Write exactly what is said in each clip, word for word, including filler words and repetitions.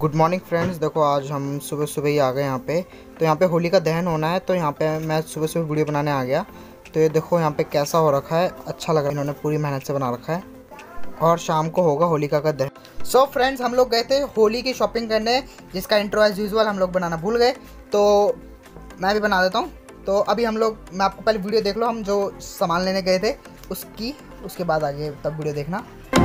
Good morning friends. देखो आज हम सुबह सुबह ही आ गए यहाँ पे। तो यहाँ पे होली का दहन होना है, तो यहाँ पे मैं सुबह सुबह वीडियो बनाने आ गया। तो ये देखो यहाँ पे कैसा हो रखा है, अच्छा लगा, इन्होंने पूरी मेहनत से बना रखा है। और शाम को होगा होलिका का दहन। सो फ्रेंड्स, हम लोग गए थे होली की शॉपिंग करने, जिसका इंट्रो एज यूजुअल हम लोग बनाना भूल गए, तो मैं भी बना देता हूँ। तो अभी हम लोग, मैं आपको पहले वीडियो देख लो, हम जो सामान लेने गए थे उसकी, उसके बाद आगे तब वीडियो देखना।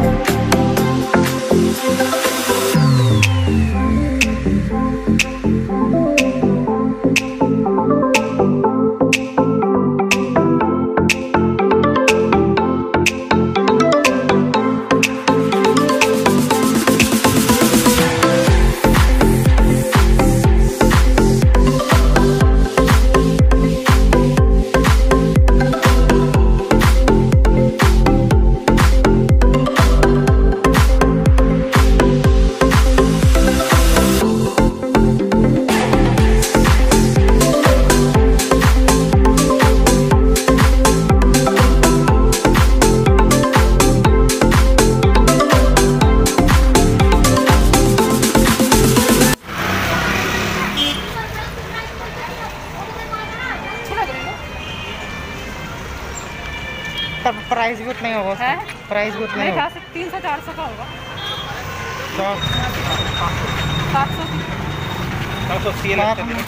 तब प्राइस भी उतना ही होगा, प्राइस भी उतना ही होगा, तीन सौ चार सौ का होगा। तो सात सौ सात सौ अस्सी लगता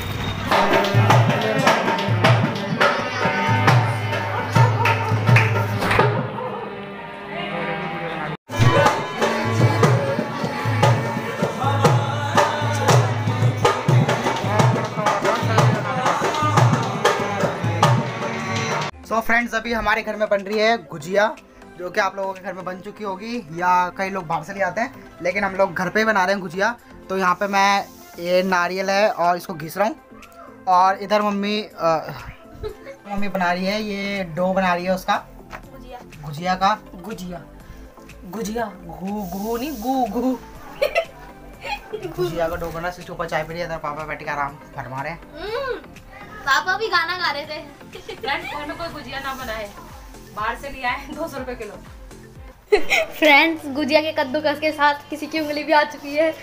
तो फ्रेंड्स, अभी हमारे घर में बन रही है गुजिया, जो कि आप लोगों के घर में बन चुकी होगी या कई लोग बाहर से ले आते हैं, लेकिन हम लोग घर पे ही बना रहे हैं गुजिया। तो यहाँ पे मैं, ये नारियल है और इसको घिस रहा हूँ, और इधर मम्मी आ, मम्मी बना रही है, ये डो बना रही है उसका, गुजिया गुजिया का गुजिया गुजिया गु गु नहीं गु गु गुजिया का डो बना। इसके ऊपर चाय पी रही है, इधर पापा बैठ के आराम फरमा रहे हैं। पापा भी गाना गा रहे थे। फ्रेंड्स, कोई ना कोई गुजिया ना बनाए, बाहर से लिया है दो सौ रुपए किलो। फ्रेंड्स, गुजिया के कद्दूकस के साथ किसी की उंगली भी आ चुकी है।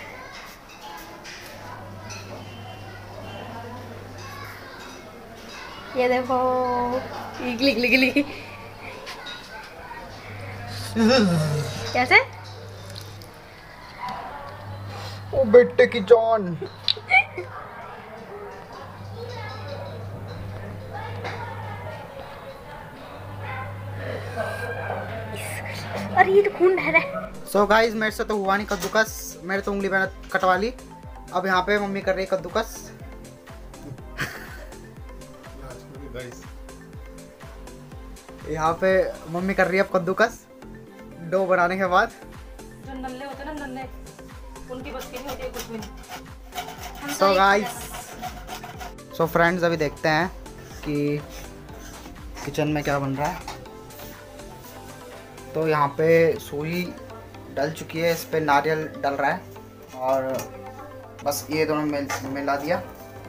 ये देखो, इगली इगली इगली। कैसे? ओ बेटे की जान। अरे ये तो खून बह रहा है। सो गाइस, मेरे से तो हुआ नहीं कद्दूकस, मेरे तो उंगली मैंने कटवा ली। अब यहाँ पे मम्मी कर रही है कद्दूकस। यहाँ पे मम्मी कर रही है अब कद्दूकस डो बनाने के बाद। जो नल्ले होते हैं ना, नल्ले, उनकी बस की नहीं होती है कुछ भी नहीं। सो गाइस, सो फ्रेंड्स, अभी देखते हैं कि किचन में क्या बन रहा है। तो यहाँ पे सूजी डल चुकी है, इस पे नारियल डल रहा है, और बस ये दोनों मिल मिला दिया।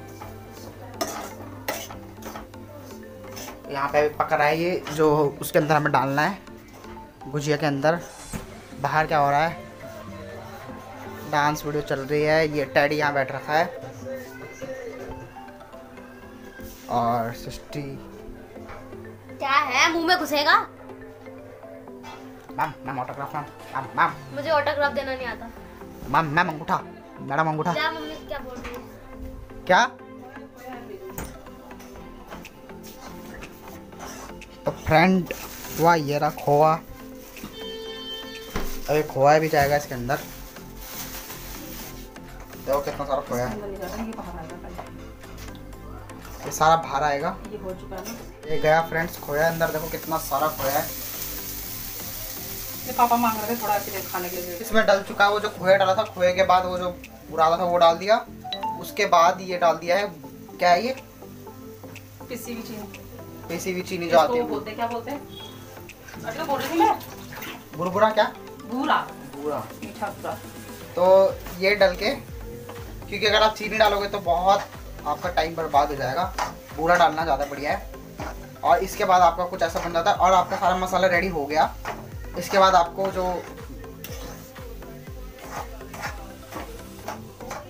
यहाँ पे अभी पक रहा है ये, जो उसके अंदर हमें डालना है गुजिया के अंदर। बाहर क्या हो रहा है, डांस वीडियो चल रही है। ये टैडी यहाँ बैठ रखा है, और सृष्टि क्या है, मुंह में घुसेगा? Ma'am ma'am autograph, ma'am ma'am ma'am मुझे ऑटोग्राफ देना नहीं आता। मैम मैम अंगूठा, मैडम अंगूठा। क्या मम्मी क्या बोल रही है? क्या? तो फ्रेंड, हुआ ये रहा खोआ। अभी खोआ भी जाएगा इसके अंदर। देखो कितना सारा खोया है, ये सारा बाहर आएगा। ये हो चुका है ना, ये गया फ्रेंड्स खोया अंदर। देखो कितना सारा खोया है। ये पापा मांग रहे थे थोड़ा ऐसे खाने के लिए। इसमें डल चुका है वो जो खोया डाला था, खोए के बाद वो जो उड़ाला था वो डाल दिया। उसके बाद ये डाल दिया है, क्या है ये, पिसी हुई चीनी। पिसी हुई चीनी जो आती है। बोलते क्या बोलते हैं, अच्छा बोल रही थी मैं, बुरबुरा, क्या बूरा बुरा। मीठा पूरा। तो ये डल के, क्योंकि अगर आप चीनी डालोगे तो बहुत आपका टाइम बर्बाद हो जाएगा, बूरा डालना ज़्यादा बढ़िया है। और इसके बाद आपका कुछ ऐसा बन जाता है और आपका सारा मसाला रेडी हो गया। इसके बाद आपको जो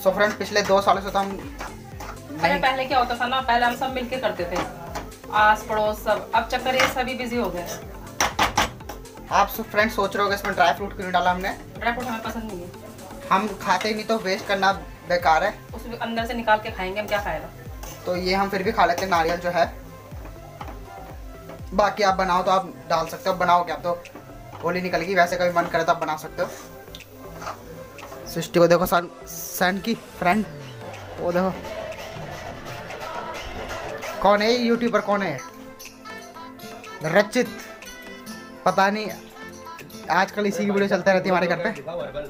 सो फ्रेंड्स पिछले दो सालों से तो हम अरे पहले क्या होता था ना, पहले हम सब मिलके करते थे, आस पड़ोस सब। अब चक्कर ये सभी बिजी हो गए। आप सब फ्रेंड्स सोच रहे हो इसमें ड्राई फ्रूट क्यों नहीं डाला हमने। ड्राई फ्रूट हमें पसंद नहीं है, हम खाते ही नहीं तो वेस्ट करना बेकार है। उसमें अंदर से निकाल के खाएंगे, हम क्या खाएगा। तो ये हम फिर भी खा लेते हैं नारियल जो है। बाकी आप बनाओ तो आप डाल सकते हो, बनाओ क्या, तो होली निकलेगी, वैसे कभी मन करे तो आप बना सकते हो। सृष्टि को देखो, सन सन की फ्रेंड वो देखो कौन है, यूट्यूबर कौन है, रचित, पता नहीं, आजकल इसी की वीडियो चलते रहती है हमारे घर पे।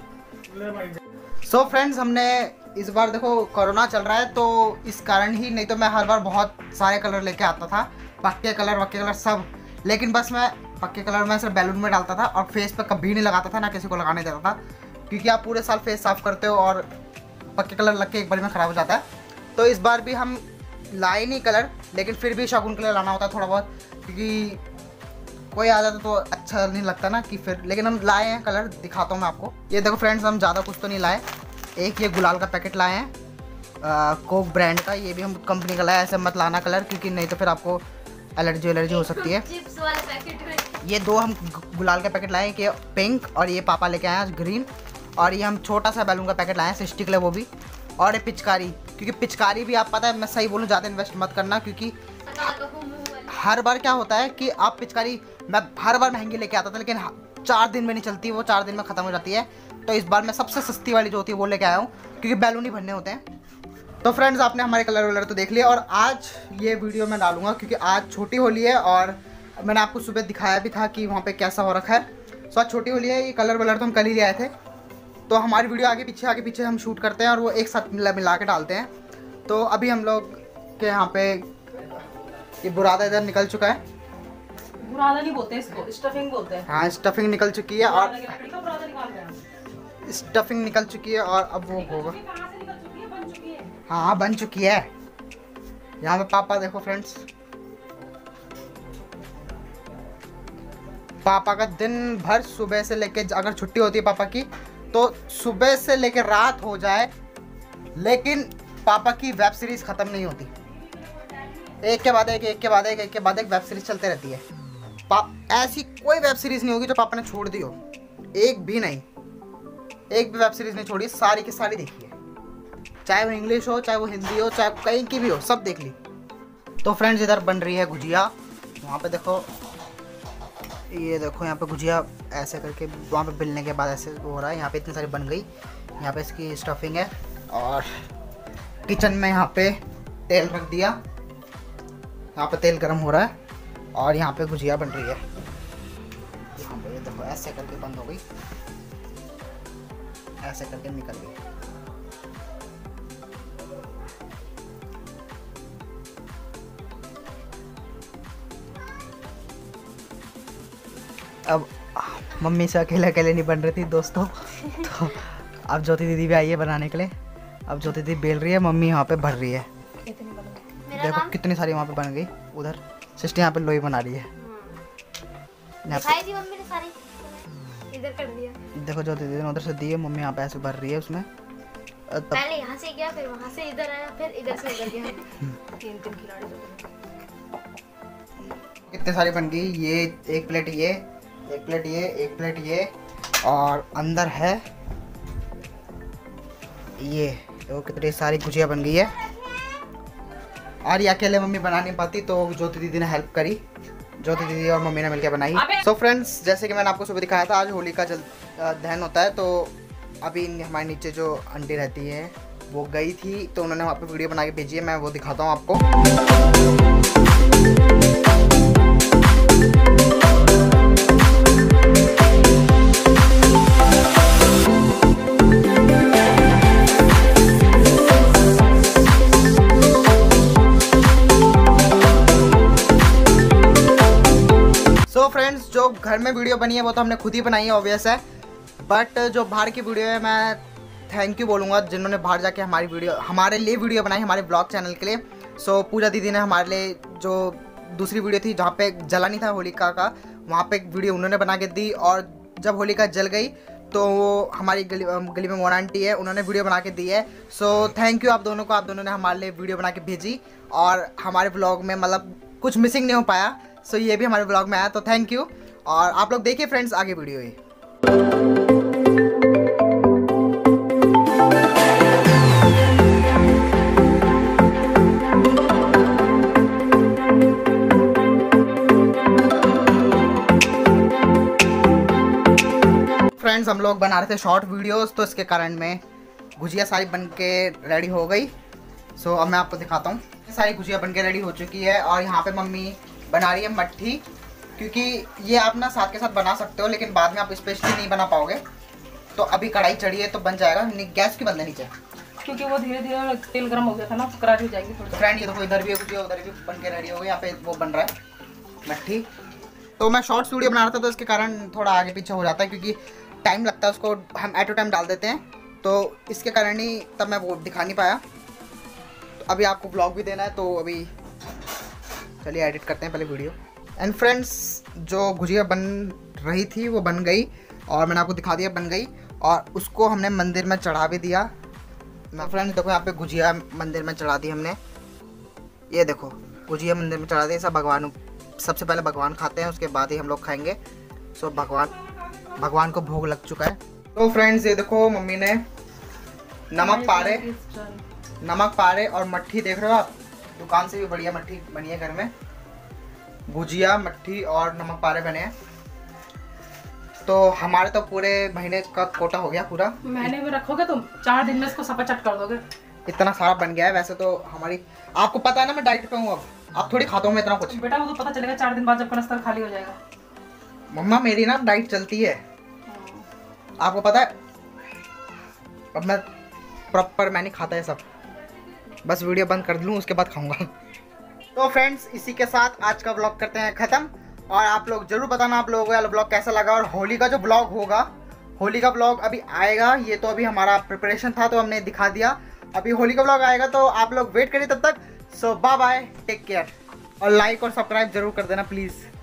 सो so फ्रेंड्स, हमने इस बार देखो कोरोना चल रहा है तो इस कारण ही, नहीं तो मैं हर बार बहुत सारे कलर लेके आता था, पक्के कलर वक्के कलर सब, लेकिन बस मैं पक्के कलर में सिर्फ बैलून में डालता था और फेस पे कभी नहीं लगाता था, ना किसी को लगाने देता था, क्योंकि आप पूरे साल फेस साफ करते हो और पक्के कलर लग के एक बार में ख़राब हो जाता है। तो इस बार भी हम लाए नहीं कलर, लेकिन फिर भी शगुन के लिए लाना होता है थोड़ा बहुत, क्योंकि कोई आ जाता तो अच्छा नहीं लगता ना कि फिर, लेकिन हम लाए हैं कलर, दिखाता हूँ मैं आपको। ये देखो फ्रेंड्स, हम ज़्यादा कुछ तो नहीं लाए, एक ये गुलाल का पैकेट लाए हैं कोक ब्रांड का, ये भी हम कंपनी का लाया। ऐसे मत लाना कलर, क्योंकि नहीं तो फिर आपको एलर्जी एलर्जी हो सकती है। चिप्स वाले पैकेट में ये दो हम गुलाल का पैकेट लाए हैं, कि पिंक, और ये पापा लेके आए हैं ग्रीन, और ये हम छोटा सा बैलून का पैकेट लाए हैं सृष्टि के लिए, वो भी। और ये पिचकारी, क्योंकि पिचकारी भी आप पता है मैं सही बोलूँ ज़्यादा इन्वेस्ट मत करना, क्योंकि हर बार क्या होता है कि आप पिचकारी, मैं हर बार महंगी लेके आता था लेकिन चार दिन में नहीं चलती, वो चार दिन में ख़त्म हो जाती है। तो इस बार मैं सबसे सस्ती वाली जो होती है वो लेके आया हूँ, क्योंकि बैलून ही भरने होते हैं। तो फ्रेंड्स, आपने हमारे कलर वलर तो देख लिया, और आज ये वीडियो मैं डालूंगा क्योंकि आज छोटी होली है, और मैंने आपको सुबह दिखाया भी था कि वहाँ पे कैसा हो रखा है। सो आज छोटी होली है, ये कलर वलर तो हम कल ही ले आए थे, तो हमारी वीडियो आगे पीछे आगे पीछे हम शूट करते हैं और वो एक साथ मिला मिला के डालते हैं। तो अभी हम लोग के यहाँ पे ये बुरादा इधर निकल चुका है, बुरादा नहीं बोलते इसको, स्टफिंग बोलते हैं। हाँ स्टफिंग निकल चुकी है, और लकड़ी का बुरादा निकाल रहे हैं। स्टफिंग निकल चुकी है, और अब वो होगा। कहाँ से निकल चुकी है? बन चुकी है। हाँ बन चुकी है। यहाँ पे पापा देखो फ्रेंड्स, पापा का दिन भर सुबह से लेके, अगर छुट्टी होती है पापा की तो सुबह से लेके रात हो जाए, लेकिन पापा की वेब सीरीज खत्म नहीं होती, एक के बाद एक एक के बाद एक एक के बाद एक वेब सीरीज चलते रहती है। ऐसी कोई वेब सीरीज नहीं होगी जो पापा ने छोड़ दी हो, एक भी नहीं, एक भी वेब सीरीज नहीं छोड़ी, सारी की सारी देखी है, चाहे वो इंग्लिश हो, चाहे वो हिंदी हो, चाहे कहीं की भी हो, सब देख ली। तो फ्रेंड्स, इधर बन रही है गुजिया, वहाँ पे देखो, ये देखो यहाँ पे गुजिया ऐसे करके वहाँ पे बेलने के बाद ऐसे हो रहा है, यहाँ पे इतनी सारी बन गई, यहाँ पे इसकी स्टफिंग है, और किचन में यहाँ पे तेल रख दिया, यहाँ पे तेल गर्म हो रहा है, और यहाँ पे गुजिया बन रही है। यहाँ पे देखो ऐसे करके बंद हो गई, ऐसे करके निकल गई। अब मम्मी से अकेले अकेले नहीं बन रही थी दोस्तों, तो अब ज्योति दीदी भी आई है बनाने के लिए। अब ज्योति दीदी बेल रही है, मम्मी यहाँ पे भर रही है। देखो कितनी सारी वहाँ पे बन गई, उधर सिस्टर यहाँ पे लोई बना रही है। दिखाई थी मम्मी ने सारी, इधर कर दिया। देखो ज्योति दीदी ने उधर से दी है, मम्मी यहाँ पे ऐसे भर रही है उसमें। पहले यहाँ से गया, फिर वहाँ से इधर आया, फिर इधर से उधर गया। तीन तीन खिलाड़ी। कितनी सारी बन गई, ये एक प्लेट, ये एक प्लेट, ये एक प्लेट, ये, और अंदर है ये, तो कितनी सारी गुजिया बन गई है। और ये अकेले मम्मी बना नहीं पाती, तो ज्योति दीदी ने हेल्प करी, ज्योति दीदी और मम्मी ने मिलकर बनाई। सो so फ्रेंड्स, जैसे कि मैंने आपको सुबह दिखाया था, आज होली का जल दहन होता है, तो अभी हमारे नीचे जो आंटी रहती है वो गई थी, तो उन्होंने वहाँ पे वीडियो बना के भेजी है, मैं वो दिखाता हूँ आपको। सो फ्रेंड्स, जो घर में वीडियो बनी है वो तो हमने खुद ही बनाई है, ऑब्वियस है, बट जो बाहर की वीडियो है, मैं थैंक यू बोलूँगा जिन्होंने बाहर जाके हमारी वीडियो, हमारे लिए वीडियो बनाई, हमारे ब्लॉग चैनल के लिए। सो so, पूजा दीदी ने हमारे लिए जो दूसरी वीडियो थी जहाँ पे जला नहीं था होलिका का, वहाँ पे एक वीडियो उन्होंने बना के दी, और जब होलिका जल गई तो वो हमारी गली गली में मोना आंटी है, उन्होंने वीडियो बना के दी है। सो थैंक यू आप दोनों को, आप दोनों ने हमारे लिए वीडियो बना के भेजी और हमारे ब्लॉग में मतलब कुछ मिसिंग नहीं हो पाया। सो ये भी हमारे ब्लॉग में आया, तो थैंक यू। और आप लोग देखिए फ्रेंड्स आगे वीडियो ही। फ्रेंड्स हम लोग बना रहे थे शॉर्ट वीडियोस, तो इसके कारण में गुजिया सारी बन के रेडी हो गई। सो so, अब मैं आपको दिखाता हूँ। सारी गुजिया बन के रेडी हो चुकी है और यहाँ पे मम्मी बना रही है मट्ठी, क्योंकि ये आप ना साथ के साथ बना सकते हो लेकिन बाद में आप स्पेशली नहीं बना पाओगे। तो अभी कढ़ाई चढ़ी है तो बन जाएगा। गैस की बंद है नीचे, क्योंकि वो धीरे धीरे तेल गर्म हो गया था ना, तो करारी हो जाएगी थोड़ी। तो फ्रेंड ये देखो इधर भी गुजिया उधर भी बन के रेडी हो गई। यहाँ पे वो बन रहा है मट्ठी। तो मैं शॉर्ट्स वीडियो बना रहा था तो इसके कारण थोड़ा आगे पीछे हो जाता है, क्योंकि टाइम लगता है उसको, हम एट अ टाइम डाल देते हैं, तो इसके कारण ही तब मैं वो दिखा नहीं पाया। तो अभी आपको ब्लॉग भी देना है, तो अभी चलिए एडिट करते हैं पहले वीडियो। एंड फ्रेंड्स जो गुजिया बन रही थी वो बन गई और मैंने आपको दिखा दिया बन गई, और उसको हमने मंदिर में चढ़ा भी दिया। मैं फ्रेंड्स देखो यहाँ पे गुजिया मंदिर में चढ़ा दी हमने। ये देखो गुजिया मंदिर में चढ़ा दी। सब भगवान, सबसे पहले भगवान खाते हैं, उसके बाद ही हम लोग खाएंगे। सो भगवान भगवान को भोग लग चुका है। तो फ्रेंड्स ये देखो मम्मी ने नमक पारे नमक पारे और मट्ठी देख रहे हो आप, दुकान से भी बढ़िया मट्ठी बनी है घर में। गुजिया मट्ठी और नमक पारे बने हैं, तो हमारे तो पूरे महीने का कोटा हो गया पूरा। महीने में रखोगे तुम, चार दिन में इसको सपाचट कर दोगे। इतना सारा बन गया है। वैसे तो हमारी, आपको पता है ना मैं डाइट पे हूँ, अब आप थोड़ी खाता हूँ मैं इतना कुछ। बेटा वो तो पता चलेगा चार दिन बाद जब कनस्तर खाली हो जाएगा। मम्मा मेरी ना डाइट चलती है, आपको पता है। अब मैं प्रॉपर मैं नहीं खाता है सब, बस वीडियो बंद कर लूँ उसके बाद खाऊंगा। तो फ्रेंड्स इसी के साथ आज का ब्लॉग करते हैं ख़त्म। और आप लोग जरूर बताना आप लोगों को यह ब्लॉग कैसा लगा, और होली का जो ब्लॉग होगा, होली का ब्लॉग अभी आएगा। ये तो अभी हमारा प्रिपरेशन था तो हमने दिखा दिया, अभी होली का ब्लॉग आएगा, तो आप लोग वेट करिए तब तक। So bye bye, take care, और लाइक और सब्सक्राइब जरूर कर देना प्लीज़।